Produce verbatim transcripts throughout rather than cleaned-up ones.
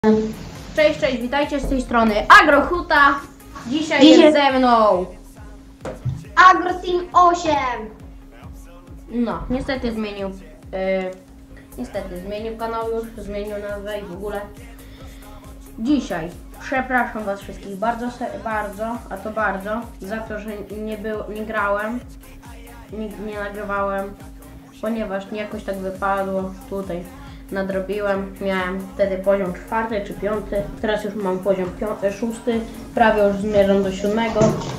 Cześć, cześć, witajcie z tej strony Agrohuta. Dzisiaj, Dzisiaj jest ze mną. AgroTeam osiem. No, niestety zmienił. Yy, niestety zmienił kanał już, zmienił nazwę i w ogóle. Dzisiaj przepraszam was wszystkich bardzo, bardzo, a to bardzo, za to, że nie, był, nie grałem, nie, nie nagrywałem, ponieważ jakoś tak wypadło tutaj. Nadrobiłem, miałem wtedy poziom czwarty czy piąty, teraz już mam poziom piąty, szósty, prawie już zmierzam do siódmego.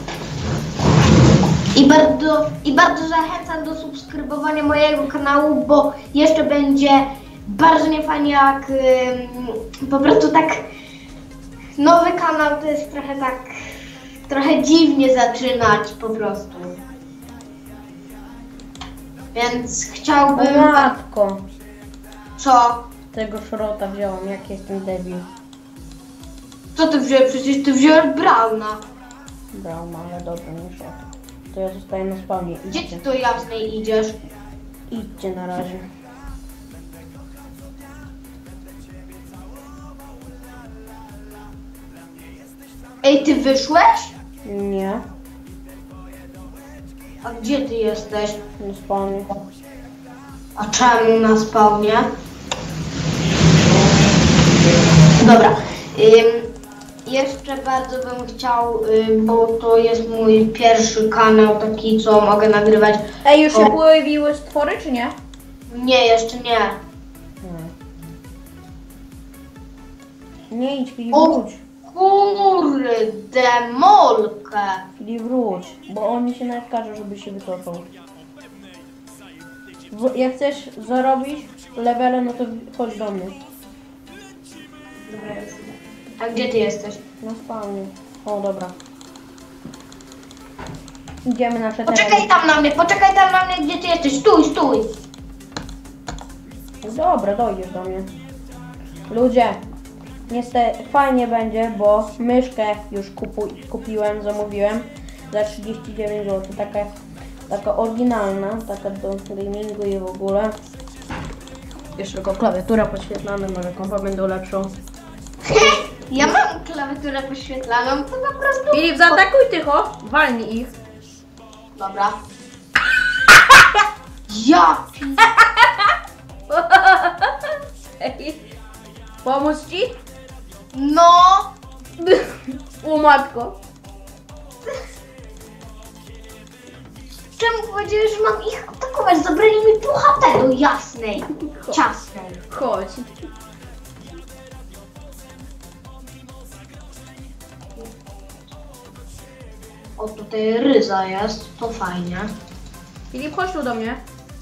I bardzo, I bardzo zachęcam do subskrybowania mojego kanału, bo jeszcze będzie bardzo niefajnie, jak ym, po prostu tak nowy kanał to jest trochę tak, trochę dziwnie zaczynać po prostu. Więc chciałbym... O matko, Co? tego szrota wziąłem, jak jestem debil. Co ty wziąłeś? Przecież ty wziąłeś Brauna. Braum, ale dobra, nie szrot. To ja zostaję na spawnie, Gdzie idźcie. ty do jasnej idziesz? Idźcie na razie. Ej, ty wyszłeś? Nie, A gdzie ty jesteś? na spawnie. A czemu na spawnie? Dobra. Ym, jeszcze bardzo bym chciał, ym, bo to jest mój pierwszy kanał taki, co mogę nagrywać. Ej, już się O. pojawiły stwory, czy nie? Nie, jeszcze nie. Nie, nie idź, Filip, O wróć. kurde, molkę. Filip, wróć, bo on mi się nawet każe, żeby się wycofał. W- Jak chcesz zarobić levele, no to chodź do mnie. Dobra, już idę. A gdzie ty jesteś? Na spawnie. O, dobra. Idziemy na przetarg. Poczekaj tam na mnie, poczekaj tam na mnie, gdzie ty jesteś. Stój, stój. Dobra, dojdziesz do mnie. Ludzie, niestety fajnie będzie, bo myszkę już kupu, kupiłem, zamówiłem za trzydzieści dziewięć złotych. Taka, taka oryginalna, taka do gamingu i w ogóle. Jeszcze tylko klawiatura podświetlana, może kompa będą lepszą. Ja mam klawiaturę poświetlaną, to po prostu... Filip, zaatakuj tycho! Walnij ich. Dobra. Ja pi... Ej, pomóc ci? No! O matko. Czemu powiedziałeś, że mam ich atakować? Zabrali mi pół H P do jasnej, ciasnej. Chodź. O, tutaj ryza jest, to fajnie. Filip, chodź tu do mnie.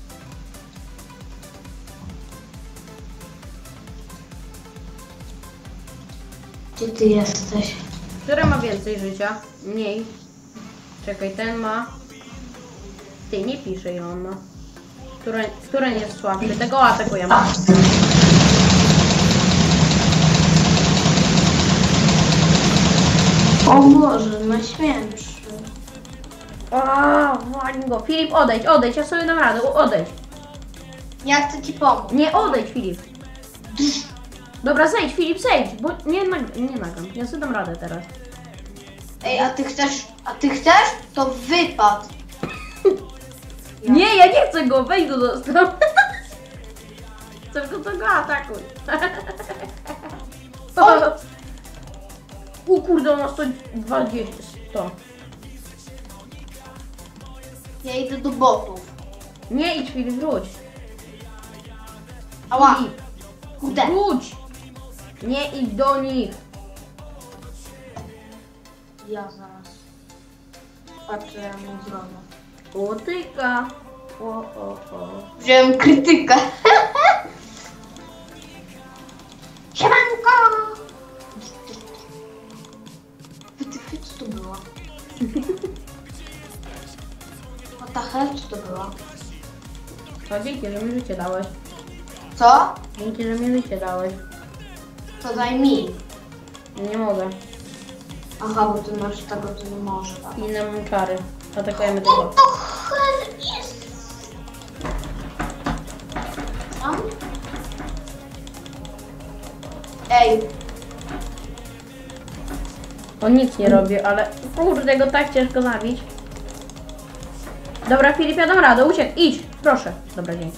Gdzie ty jesteś? Który ma więcej życia? Mniej. Czekaj, ten ma... Ty, nie pisze ile on ma. Który, który jest słabszy? Tego atakujemy. O Boże, najświętszy. Aaa, walnij go. Filip, odejdź, odejdź, ja sobie dam radę, odejdź. Ja chcę ci pomóc. Nie, odejdź, Filip. Dobra, zejdź, Filip, zejdź, bo nie, nag nie nagam. Ja sobie dam radę teraz. Ej, a ty chcesz, a ty chcesz? To wypad. Ja. Nie, ja nie chcę go, wejdź go dostał. Chcesz go, to go atakuj. Oj. U kurde, on ma sto dwadzieścia, sto. Ja idę do botów. Nie idź, Filip, wróć. Ała. Filip, Kurde. wróć. Nie idź do nich. Ja zaraz. Patrzę, ja mu zrobię. Łotyka. O, o, o. Wziąłem krytykę. Siemanko! Krytykę, co to było? What the hell, co to było? A dzięki, że mi życie dałeś. Co? Dzięki, że mi życie dałeś. To daj mi. Nie mogę. Aha, bo ty masz tego, to nie może. Tak. Inne mam czary. Atakujemy Co tego. to hell jest? Tam? Ej, On nic nie robi, ale kurde, go tak ciężko zabić. Dobra, Filip, ja dam radę, uciekł, idź, proszę. Dobra, dzięki.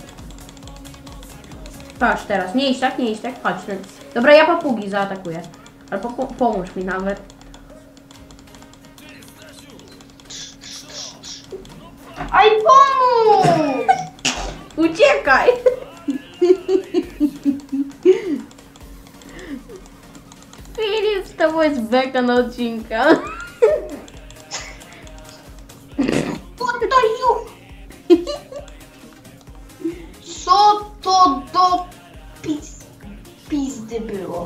Patrz teraz, nie idź tak, nie idź tak, chodź. Dobra, ja papugi zaatakuję. Albo po pomóż mi nawet. Aj, pomóż! Uciekaj! Filip, to była beka na odcinka. Co to już? Co to do pis pizdy było?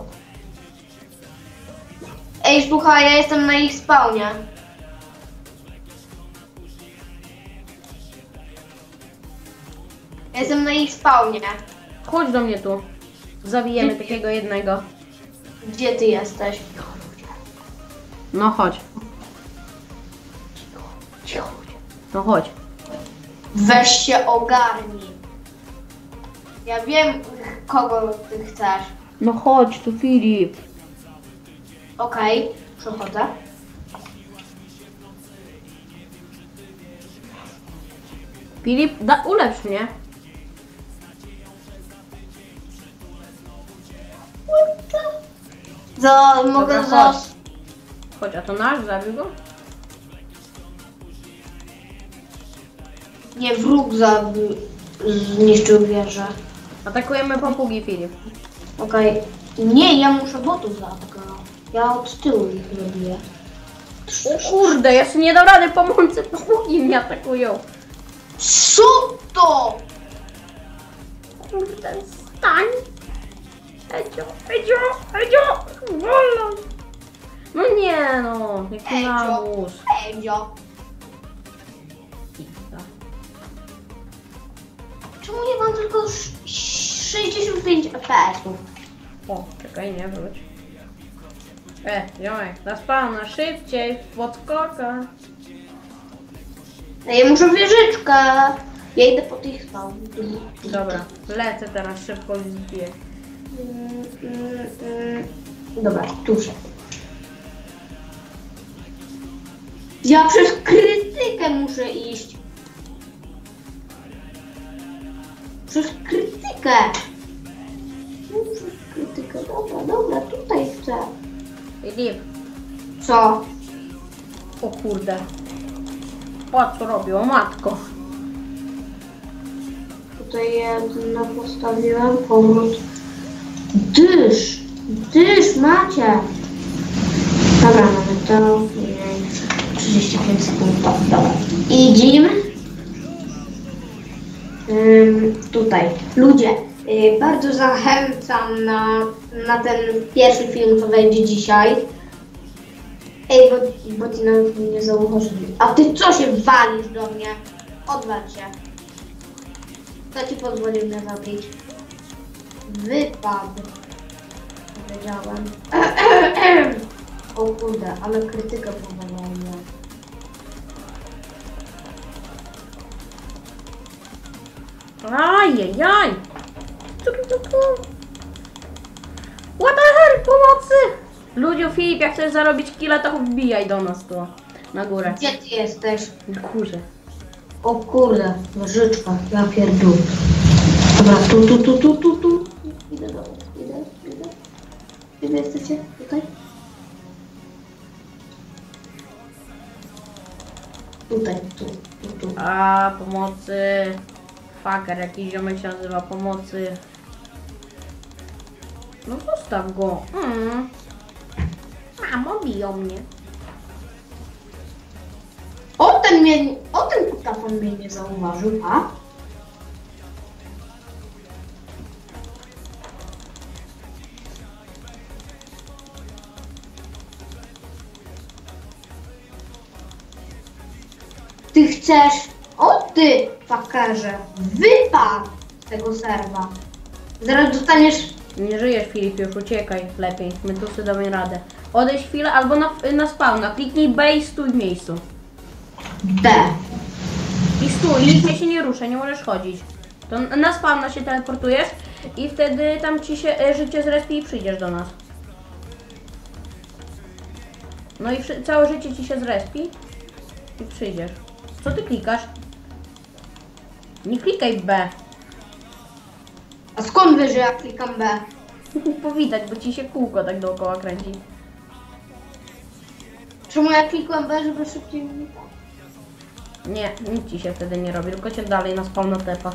Ej, słuchaj, ja jestem na ich spawnie. Ja jestem na ich spawnie. Chodź do mnie tu. Zabijemy takiego jednego. Gdzie ty jesteś? No chodź. No chodź. Weź się ogarnij. Ja wiem, kogo ty chcesz. No chodź tu, Filip. Okej, przechodzę. Filip, da, ulepsz mnie. Za, mogę Dobra, za... chodź. Chodź, a to nasz zabił go? Nie, wróg zabił, zniszczył wieżę. Atakujemy papugi, Filip. Okej. Nie, ja muszę botów zaatakować. Ja od tyłu ich robię. O kurde, ja sobie nie dam rady, pomocy, papugi mnie atakują. Co to? Kurde, stań. Edzio, Edzio, Edzio, wolno. No nie no, jaki Edzio. lamus. Edzio. Pizza. Czemu nie mam tylko sz- sześćdziesiąt pięć F P S-ów? O, czekaj, nie wróć. E, ziomek, na spawna, szybciej, podskoka. Ja muszę wieżyczkę. Ja idę po tych spawn. Dobra, lecę teraz szybko i zbiję. Mm, mm, mm. Dobra, tuż. Ja przez krytykę muszę iść. Przez krytykę. No, przez krytykę. Dobra, dobra, tutaj chcę. Filip, Co? o kurde. O, co robił, o matko. Tutaj jedno postawiłem, powrót. Dysz! Dysz macie! Dobra, mamy to. trzydzieści pięć sekund. Dobra. Idziemy. Ym, tutaj. Ludzie, yy, bardzo zachęcam na, na ten pierwszy film, co będzie dzisiaj. Ej, bo, bo ty nawet mnie zauważyli. A ty co się walisz do mnie? Odwal się. Kto ci pozwolił mnie zabić? Wypad. Powiedziałem. O kurde, ale krytykę powalałem. Ajajaj. Tu, tu, tu, tu. What the hell, pomocy! Ludziu, Filip, jak chcesz zarobić killa, to wbijaj do nas tu, na górę. Gdzie ty jesteś? Na górze. O kurde, nożyczka, ja pierdolę. Dobra, tu, tu, tu, tu, tu, tu. Idę do was, idę, idę. Gdzie wy jesteście? Tutaj? Tutaj, tu, tu, tu. A, pomocy. Fucker, jakiś ziomek się nazywa pomocy. No zostaw go. Mm. Mamo, biją mnie. O ten mnie, o ten kutafon mnie nie zauważył, a? Ty chcesz, o ty, fakerze, wypad z tego serwa. Zaraz dostaniesz, Nie żyjesz, Filip, już uciekaj lepiej. My tu sobie damy radę. Odejdź chwilę albo na, na spawna. Kliknij B i stój w miejscu. B. I stój, nikt się nie rusza, nie możesz chodzić. To na spawna się teleportujesz i wtedy tam ci się e, życie zrespi i przyjdziesz do nas. No i wszy- całe życie ci się zrespi i przyjdziesz. Co ty klikasz? Nie klikaj B. A skąd wiesz, że ja klikam B? Powitać, bo ci się kółko tak dookoła kręci. Czemu ja klikłem B, żeby szybciej mi tak? Nie, nic ci się wtedy nie robi, tylko cię dalej na spawn tepach.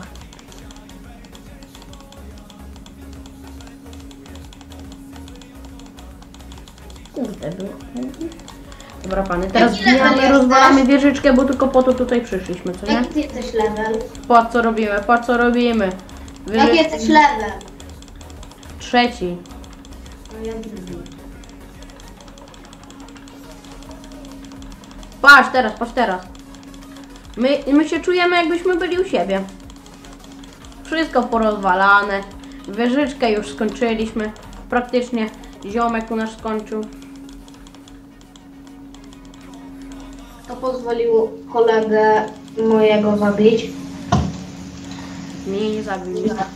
Kurde, było. Dobra pany, teraz Jaki level bijamy, jesteś? rozwalamy wieżyczkę, bo tylko po to tutaj przyszliśmy, co nie? Jaki ty jesteś level? Patrz co robimy, patrz co robimy. Jaki Wyży- jesteś level? Trzeci. No ja drugi. Patrz teraz, patrz teraz. My, my się czujemy jakbyśmy byli u siebie. Wszystko porozwalane. Wieżyczkę już skończyliśmy. Praktycznie ziomek u nas skończył. To pozwoliło kolegę mojego zabić. Mnie nie zabił. Nie zabił.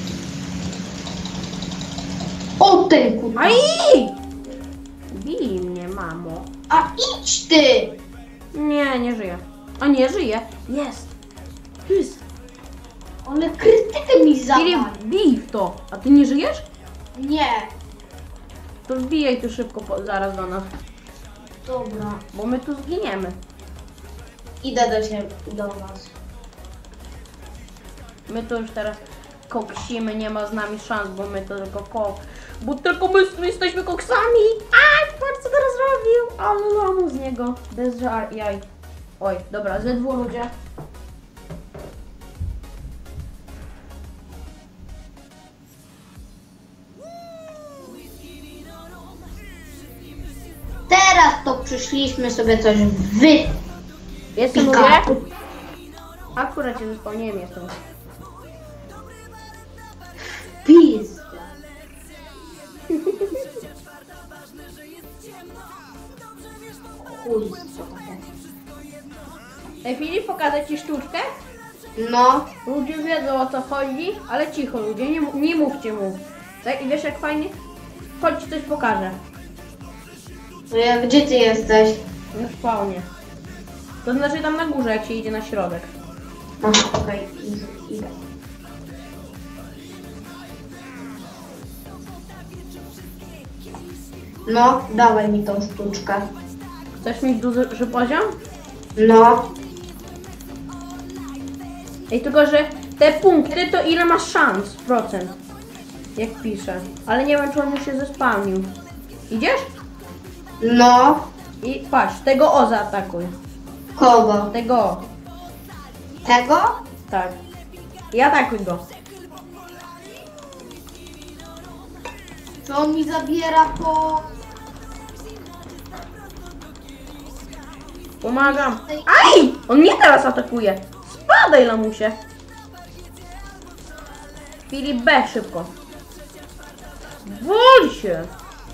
O ten kurwa! Aj! Bij mnie, mamo. A idź ty! Nie, nie żyje. A nie, żyje. Jest. Jest. Ale krytykę mi Filip, zabrał. bij w to. A ty nie żyjesz? Nie. To wbijaj tu szybko po, zaraz do nas. Dobra. Bo my tu zginiemy. Idę do ciebie, do was. My to już teraz koksimy, nie ma z nami szans, bo my to tylko kok. Bo tylko my, my jesteśmy koksami! A, patrz co teraz robił! Ale lamu z niego. Bez żar, jaj. Oj, dobra, ze dwóch ludzie. Teraz to przyszliśmy sobie coś wy... Jestem ludzie? Pika. Akurat się zupełnie jestem. Pizda. Chuj, co takie. Ej, Filip, pokażę ci sztuczkę? No. Ludzie wiedzą o co chodzi, ale cicho ludzie, nie, mu- nie mówcie mu. Tak, i wiesz jak fajnie? Chodź ci coś pokażę. No ja, gdzie ty jesteś? Na spawnie. To znaczy tam na górze, jak się idzie na środek. Aha, okej, okay. Idę. No, dawaj mi tą sztuczkę. Chcesz mieć duży poziom? No. Ej, tylko że te punkty to ile masz szans? Procent. Jak piszę. Ale nie wiem, czy on już się zespałnił. Idziesz? No. I patrz, tego o zaatakuj. Kogo? Tego o. Tego? Tak. I atakuj go. To on mi zabiera po... Pomagam. Aj! On mnie teraz atakuje. Spadaj, lamusie. Filip B, szybko. Wol się.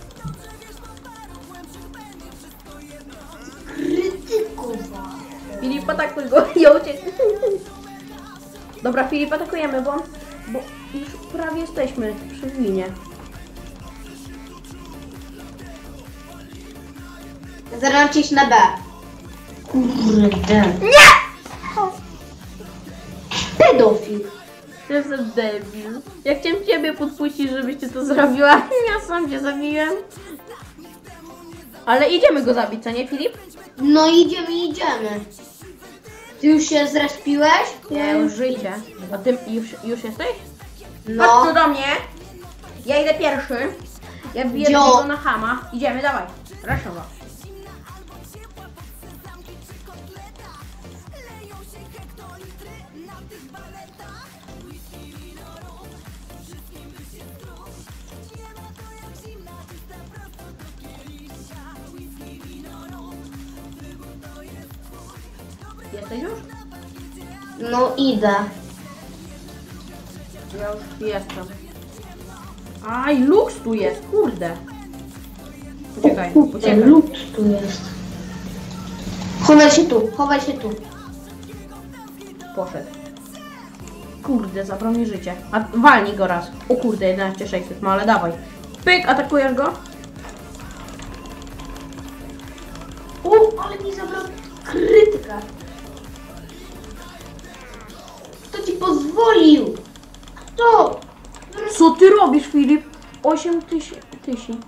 Krytykowa. Filip, atakuj go i uciekł. Dobra, Filip, atakujemy, bo, bo już prawie jesteśmy przy winie. Zaraz iść na B. Kurde. Nie! Pedofil. To jest debil. Ja chciałem ciebie podpuścić, żebyś ty to zrobiła. Ja sam cię zabiłem. Ale idziemy go zabić, co nie, Filip? No idziemy, idziemy. Ty już się zrespiłeś? Nie, już żyjcie. A ty już, już jesteś? Chodź No. tu do mnie. Ja idę pierwszy. Ja wbiję Gdzie? go na chama. Idziemy, dawaj. Raszowa. Jesteś już? No idę. Ja już jestem. Aj, Lux tu jest, kurde. Uciekaj, Kurde, uciekaj. lód tu jest. Chowaj się tu, chowaj się tu. Poszedł. Kurde, zabrał mi życie. A walnij go raz. O kurde, jedenaście sześćset ma, ale dawaj. Pyk, atakujesz go? ale mi zabrał krytyka. Kto ci pozwolił? Kto? Co ty robisz, Filip? osiem tysięcy.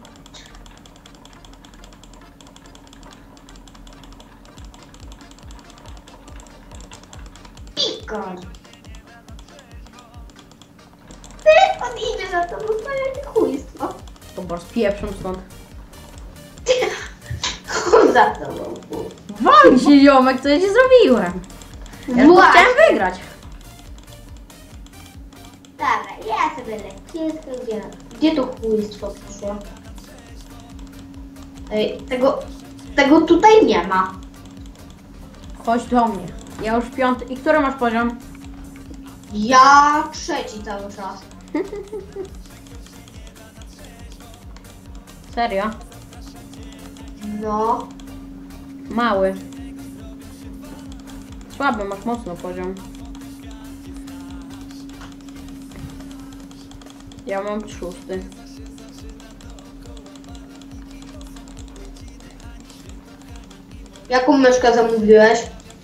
Pikar. Ty, on idzie za tobą, to jakie chujstwo. To bardzo pieprzą stąd. On za tobą. Wal się, ziomek, co ja ci zrobiłem? Ja tylko Właśnie. chciałem wygrać. Dobra, ja sobie leciutko gdzie? Gdzie to chujstwo poszło? Ej, tego, tego tutaj nie ma. Chodź do mnie. Ja już piąty. I który masz poziom? Ja trzeci cały czas. Serio? No. Mały. Słaby, masz mocno poziom. Ja mam szósty. Jaką myszkę zamówiłeś?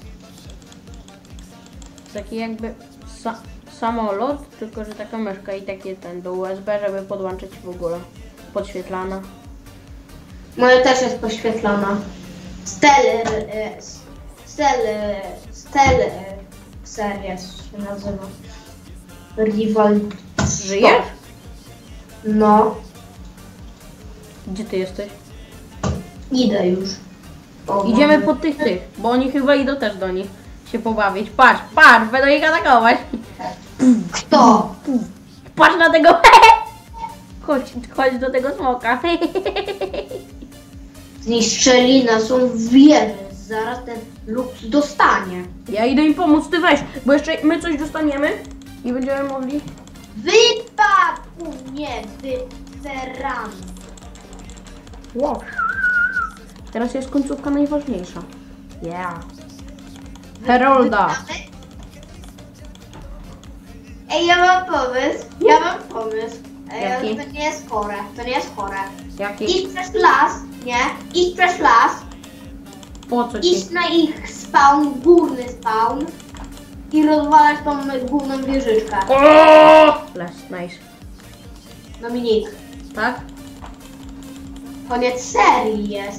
Taki jakby sa samolot, tylko że taka myszka i taki ten do U S B, żeby podłączyć w ogóle. Podświetlana. Moja też jest poświetlona. Stellar, e, Stellar, Stellar seria się nazywa. Rival. Żyjesz? No, Gdzie ty jesteś? idę już. O, Idziemy mamy. po tych tych, bo oni chyba idą też do nich się pobawić. Patrz, patrz, będą ich atakować. Kto? Patrz na tego. Chodź, chodź do tego smoka. Zniszczyli naszą wieżę. Zaraz ten Lux dostanie. Ja idę im pomóc, ty weź, bo jeszcze my coś dostaniemy i będziemy mogli. Wypadł u mnie weteran. Wow. Teraz jest końcówka najważniejsza. Yeah. Herolda. Ej, ja mam pomysł. Ja mam pomysł. Ej, Jaki? ale to nie jest chore. To nie jest chore. Jaki? Iść przez las, nie? Iść przez las. Po co ci? Iść na ich spawn, górny spawn. I rozwalać tą główną wieżyczkę. Les, nice. Dominik, Tak? koniec serii jest.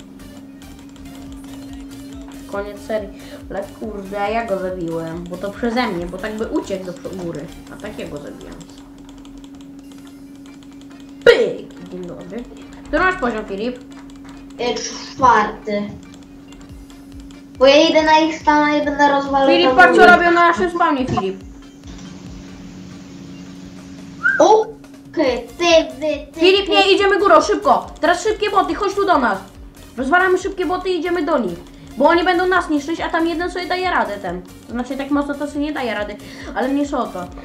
Koniec serii. Ale kurde, ja go zabiłem, bo to przeze mnie, bo tak by uciekł do góry. A takiego zabiłem. Pyk! Dzień dobry. Który masz poziom, Filip? Y, Czwarty. Bo ja idę na ich stan i będę rozwalał. Filip, tam patrz co wieżyczkę. robią na naszym spawnie, Filip. Okej, ty, ty, ty. Filip, ty. nie, idziemy górą, szybko. Teraz szybkie boty, chodź tu do nas. Rozwalamy szybkie boty i idziemy do nich. Bo oni będą nas niszczyć, a tam jeden sobie daje radę ten. To znaczy tak mocno to sobie nie daje rady, ale mniejsza o to.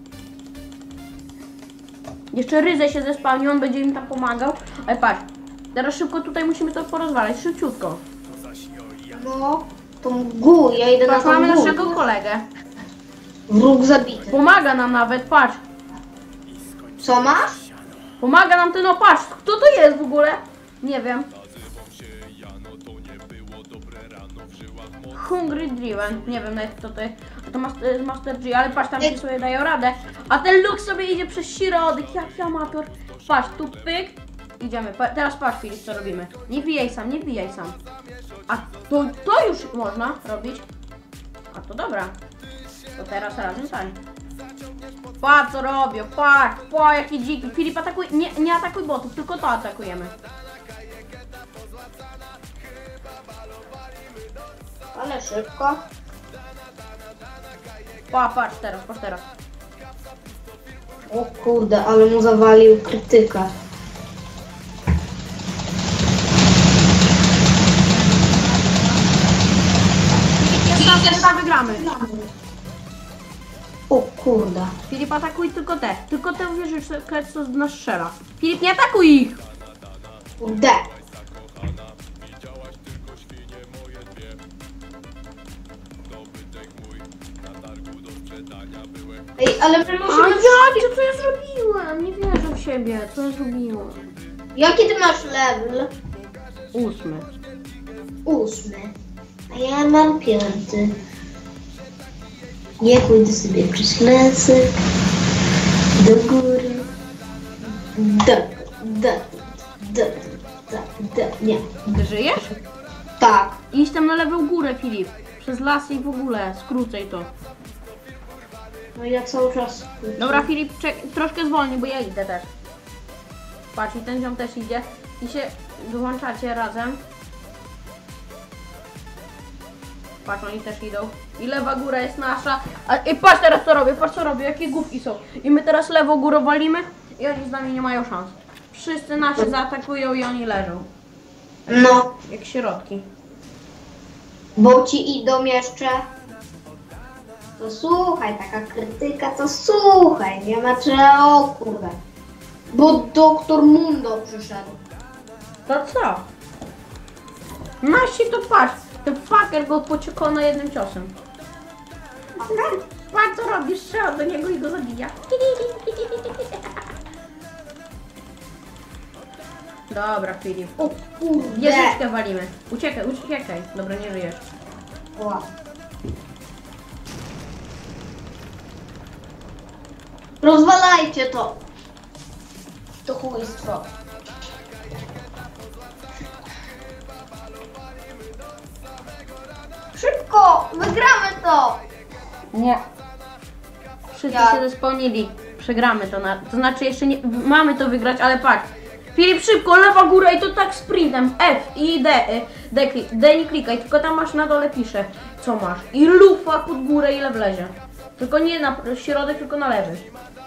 Jeszcze Ryzę się zespałni, on będzie im tam pomagał. Ale patrz, teraz szybko tutaj musimy to porozwalać, szybciutko. No, tą gór, ja idę Patrz, na tą mamy górę. naszego kolegę. Wróg zabity. Pomaga nam nawet, patrz. Co masz? Pomaga nam ten, no patrz, kto to jest w ogóle? Nie wiem. Hungry Driven, nie wiem nawet kto to jest. A to Master, Master G, ale patrz, tam ci sobie dają radę. A ten Lux sobie idzie przez środek, jaki amator. Patrz, tu pyk. Idziemy, pa, teraz patrz Filip, co robimy. Nie wbijaj sam, nie wbijaj sam. A to, to już można robić. A to dobra. To teraz razem tań. Patrz co robią, patrz, patrz jaki dziki. Filip atakuj, nie, nie atakuj botów, tylko to atakujemy. Ale szybko. Pa, patrz teraz, patrz teraz. O kurde, ale mu zawalił krytyka. Jest tam, wygramy. O kurde. Filip, atakuj tylko te, tylko te wieżyczkę, co nas strzela. Filip, nie atakuj ich! Kurde. Ej, ale my A musimy... ja, co ja zrobiłem? Nie wierzę w siebie, co ja zrobiłem? Jaki ty masz level? Ósmy. ósmy, a ja mam piąty. Nie pójdę sobie przez lasy, do góry, do, do, do, do, do, nie. Ty żyjesz? Tak. Idź tam na lewą górę, Filip. Przez las i w ogóle, skrócaj to. No ja cały czas... Dobra, Filip, czek, troszkę zwolnij, bo ja idę też. Patrz, i ten ziom też idzie. I się wyłączacie razem. Patrz, oni też idą. I lewa góra jest nasza. A, i patrz teraz co robię, patrz co robię, jakie głupki są. I my teraz lewą górą walimy i oni z nami nie mają szans. Wszyscy nasi zaatakują i oni leżą. No, Jak środki. bo ci idą jeszcze... To słuchaj, taka krytyka, to słuchaj, nie ma czego, o kurde. Bo doktor Mundo przyszedł. To co? Nasi to patrz, ten fucker go pociekał na jednym ciosem. Okay. Patrz co robisz, strzał do niego i go zabija. Dobra, Filip. O kurde. Wieżyczkę walimy. Uciekaj, uciekaj. Dobra, nie żyjesz. Ła. Rozwalajcie to. To chujstwo. Szybko, wygramy to. Nie. Wszyscy Jak? się zespełnili. Przegramy to. Na, to znaczy jeszcze nie... Mamy to wygrać, ale patrz. Filip, szybko, lewa góra i to tak sprintem. F i D. y, D, klik, D nie klikaj, tylko tam masz na dole pisze, co masz. I lufa pod górę ile wlezie. Tylko nie na środek, tylko na lewy.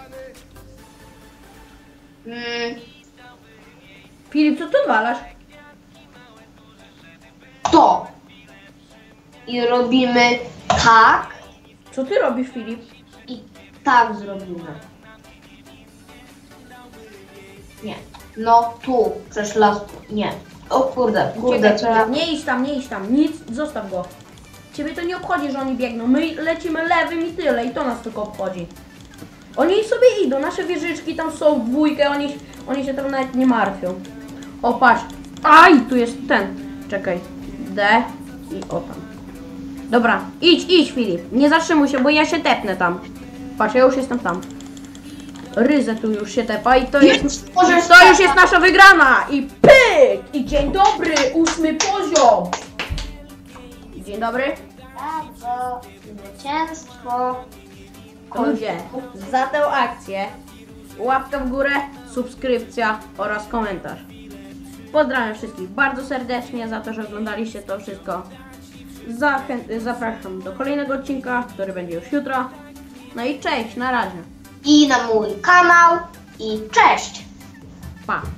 Mm, Filip, co ty odwalasz? to. I robimy tak Co ty robisz, Filip? i tak zrobimy. Nie. No tu, przez las. Nie. O kurde, kurde, Uciekaj, trzeba... Filip, nie idź tam, nie idź tam, nic, zostaw go. Ciebie to nie obchodzi, że oni biegną, my lecimy lewym i tyle i to nas tylko obchodzi. Oni sobie idą, nasze wieżyczki tam są w dwójkę, oni, oni się tam nawet nie martwią. O, patrz, aj, tu jest ten, czekaj, D i o tam. Dobra, idź, idź Filip, nie zatrzymuj się, bo ja się tepnę tam. Patrz, ja już jestem tam. Ryzę tu już się tepa i to jest, Już możesz to już tepać. jest nasza wygrana i pyk! I dzień dobry, ósmy poziom. Dzień dobry. Brawo, zwycięstwo. Ludzie, za tę akcję łapka w górę, subskrypcja oraz komentarz. Pozdrawiam wszystkich bardzo serdecznie za to, że oglądaliście to wszystko. Zachę- zapraszam do kolejnego odcinka, który będzie już jutro. No i cześć, na razie. I na mój kanał. I cześć. Pa.